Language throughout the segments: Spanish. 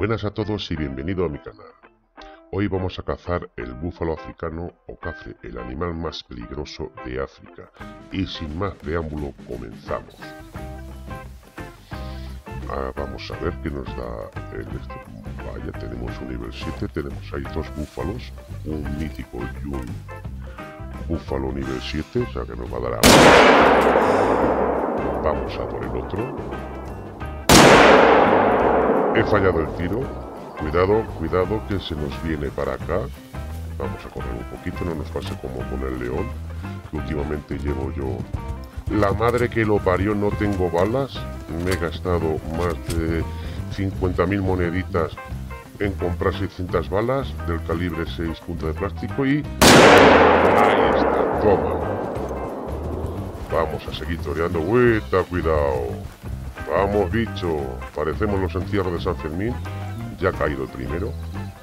Buenas a todos y bienvenido a mi canal. Hoy vamos a cazar el búfalo africano o cafre, el animal más peligroso de África. Y sin más preámbulo, comenzamos. Vamos a ver qué nos da el Vaya, tenemos un nivel 7, tenemos ahí dos búfalos, un mítico y un búfalo nivel 7, o sea que nos va a dar a... Vamos a por el otro. He fallado el tiro. Cuidado que se nos viene para acá. Vamos a correr un poquito, no nos pase como con el león, que últimamente llevo yo. La madre que lo parió, no tengo balas. Me he gastado más de 50.000 moneditas en comprar 600 balas del calibre 6 punta de plástico y... ahí está, toma. Vamos a seguir toreando. Cuidado. Vamos, bicho. Parecemos los entierros de San Fermín. Ya ha caído el primero.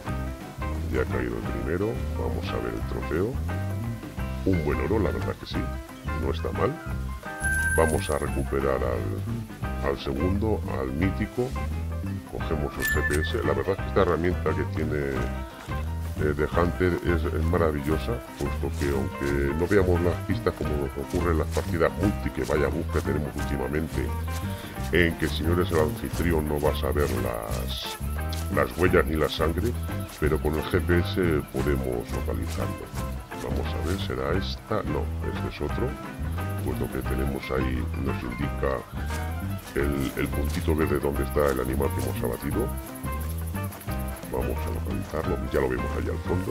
Vamos a ver el trofeo. Un buen oro, la verdad que sí. No está mal. Vamos a recuperar al segundo, al mítico. Cogemos el GPS. La verdad es que esta herramienta que tiene de Hunter es maravillosa, puesto que aunque no veamos las pistas como nos ocurre en las partidas multi, que vaya bus que tenemos últimamente, en que si no eres el anfitrión no vas a ver las huellas ni la sangre, pero con el GPS podemos localizarlo. Vamos a ver, ¿será esta? No, este es otro, pues lo que tenemos ahí nos indica el puntito verde donde está el animal que hemos abatido. Vamos a localizarlo, ya lo vemos allá al fondo.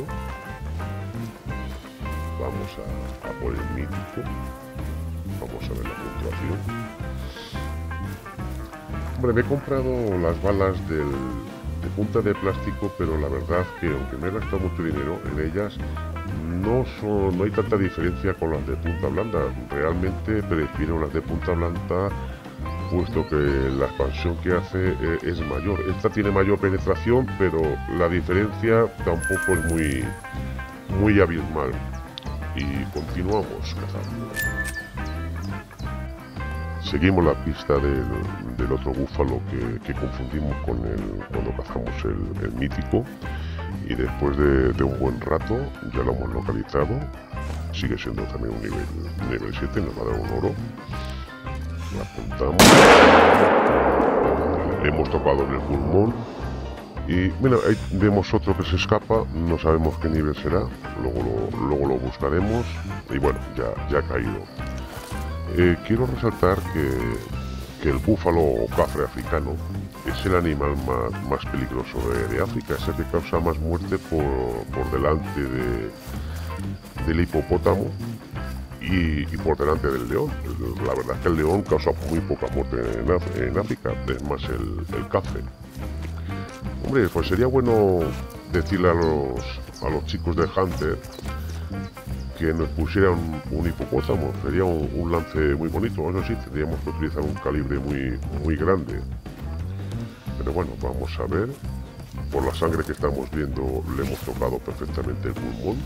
Vamos a por el mítico. Vamos a ver la puntuación. Hombre, me he comprado las balas de punta de plástico, pero la verdad que aunque me he gastado mucho dinero en ellas, no hay tanta diferencia con las de punta blanda. Realmente prefiero las de punta blanda, puesto que la expansión que hace es mayor. Esta tiene mayor penetración, pero la diferencia tampoco es muy abismal. Y continuamos cazando. Seguimos la pista del otro búfalo que confundimos con cuando cazamos el mítico, y después de un buen rato ya lo hemos localizado. Sigue siendo también un nivel 7, nos va a dar un oro. La apuntamos. Le hemos tocado en el pulmón. Y bueno, ahí vemos otro que se escapa. No sabemos qué nivel será. Luego lo buscaremos. Y bueno, ya ha caído. Quiero resaltar que el búfalo o cafre africano es el animal más peligroso de África. Es el que causa más muerte por delante del hipopótamo y por delante del león. La verdad es que el león causa muy poca muerte en África, es más el cafre. Hombre, pues sería bueno decirle a los chicos de Hunter que nos pusieran un hipopótamo. Sería un lance muy bonito. Eso sí, tendríamos que utilizar un calibre muy grande. Pero bueno, vamos a ver. Por la sangre que estamos viendo, le hemos tocado perfectamente el pulmón.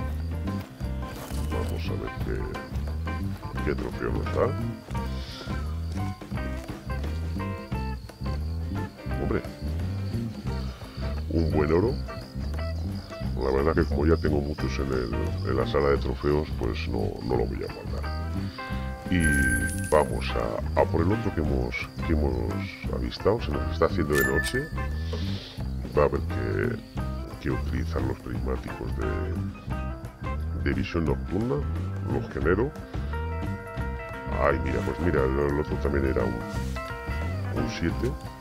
Vamos a ver qué trofeo nos da. Hombre, un buen oro. La verdad que como ya tengo muchos en la sala de trofeos, pues no lo voy a guardar. Y vamos a por el otro que hemos avistado. Se nos está haciendo de noche. Va a haber que utilizar los prismáticos de visión nocturna. Los genero. Ay, mira, pues mira, el otro también era un 7.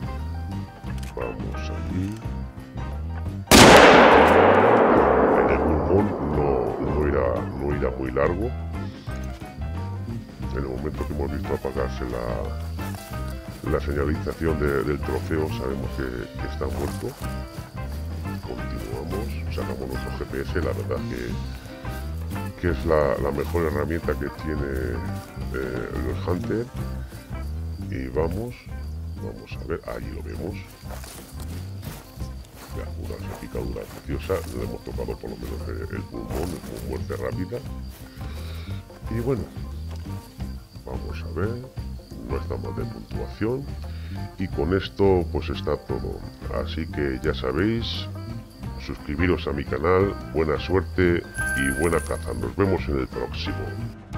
Vamos allí. No irá muy largo. En el momento que hemos visto apagarse la señalización del trofeo, sabemos que está muerto. Continuamos, sacamos nuestro GPS. La verdad que es la mejor herramienta que tiene los Hunter. Y vamos a ver, ahí lo vemos. Una picadura preciosa, le hemos tocado por lo menos el pulmón, con muerte rápida. Y bueno, vamos a ver, no está mal de puntuación. Y con esto pues está todo. Así que ya sabéis, suscribiros a mi canal, buena suerte y buena caza. Nos vemos en el próximo.